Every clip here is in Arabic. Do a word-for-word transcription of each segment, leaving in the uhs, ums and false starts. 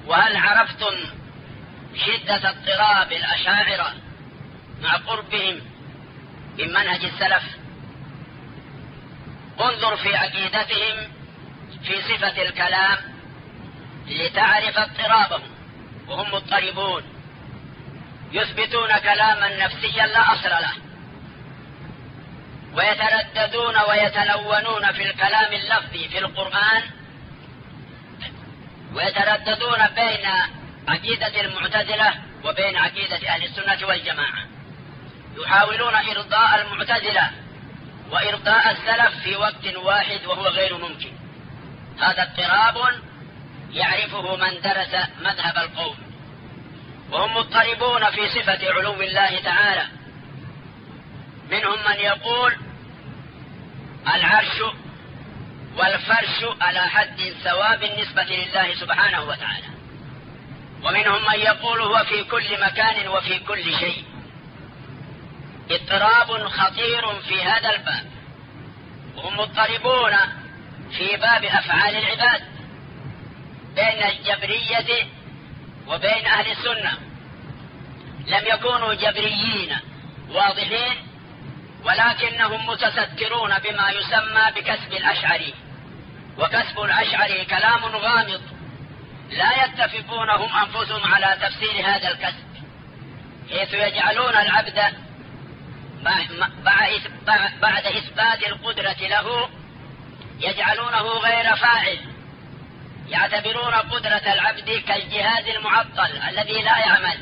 وهل عرفتم شدة اضطراب الأشاعرة مع قربهم من منهج السلف؟ انظر في عقيدتهم في صفة الكلام لتعرف اضطرابهم، وهم مضطربون، يثبتون كلاما نفسيا لا أصل له، ويترددون ويتلونون في الكلام اللفظي في القرآن، ويترددون بين عقيدة المعتزلة وبين عقيدة أهل السنة والجماعة، يحاولون إرضاء المعتزلة وإرضاء السلف في وقت واحد وهو غير ممكن. هذا اضطراب يعرفه من درس مذهب القوم. وهم مضطربون في صفة علو الله تعالى، منهم من يقول العرش والفرش على حد سواء بالنسبة لله سبحانه وتعالى، ومنهم من يقول هو في كل مكان وفي كل شيء. اضطراب خطير في هذا الباب. وهم مضطربون في باب أفعال العباد بين الجبرية وبين أهل السنة. لم يكونوا جبريين واضحين، ولكنهم متسترون بما يسمى بكسب الأشعري، وكسب الأشعري كلام غامض لا يتفقون هم أنفسهم على تفسير هذا الكسب، حيث يجعلون العبد بعد إثبات القدرة له يجعلونه غير فاعل، يعتبرون قدرة العبد كالجهاز المعطل الذي لا يعمل.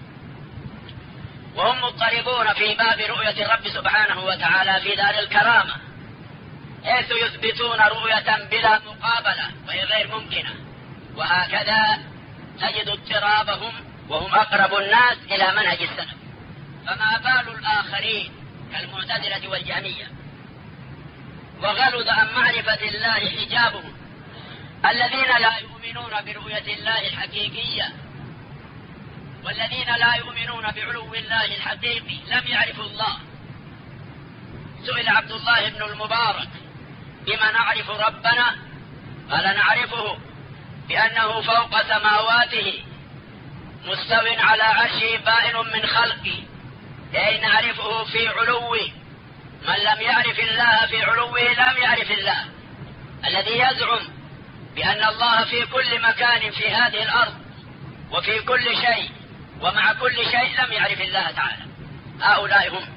وهم مضطربون في باب رؤية الرب سبحانه وتعالى في دار الكرامة، حيث يثبتون رؤية بلا مقابلة وهي غير ممكنة. وهكذا تجد اضطرابهم وهم أقرب الناس إلى منهج السلف. فما بال الآخرين كالمعتزلة والجهمية؟ وغلظ عن معرفة الله حجابهم الذين لا يؤمنون برؤية الله الحقيقية، والذين لا يؤمنون بعلو الله الحقيقي لم يعرفوا الله. سئل عبد الله بن المبارك بما نعرف ربنا؟ قال نعرفه بأنه فوق سماواته مستو على عرشه بائن من خلقه، أي نعرفه في علوه. من لم يعرف الله في علوه لم يعرف الله. الذي يزعم بأن الله في كل مكان في هذه الأرض وفي كل شيء ومع كل شيء لم يعرف الله تعالى. هؤلاء هم